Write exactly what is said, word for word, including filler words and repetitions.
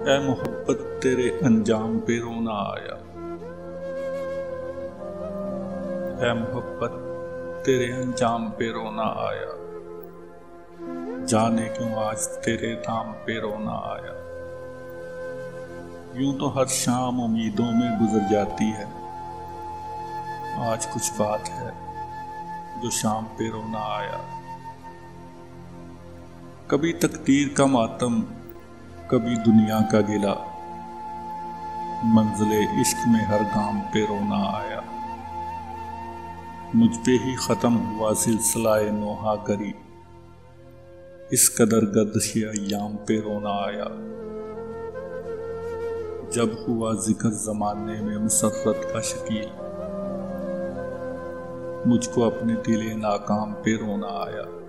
ऐ मोहब्बत तेरे अंजाम पे रोना आया। ऐ मोहब्बत तेरे अंजाम पे रोना आया। जाने क्यों आज तेरे नाम पे रोना आया। यूं तो हर शाम उम्मीदों में गुजर जाती है, आज कुछ बात है जो शाम पे रोना आया। कभी तकदीर का मातम, कभी दुनिया का गिला, मंज़िले इश्क में हर गाम पे रोना आया। मुझ पे ही ख़त्म हुआ सिलसिलाए नोहा गरी, इस कदर गर्दिश अय्याम पे रोना आया। जब हुआ जिक्र ज़माने में मुसर्रत का शकील, मुझको अपने दिले नाकाम पे रोना आया।